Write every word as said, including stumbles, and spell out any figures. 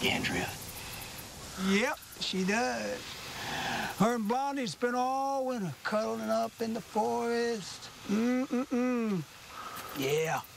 Andrea. Yep, she does. Her and Blondie spent all winter cuddling up in the forest. Mm-mm-mm. Yeah.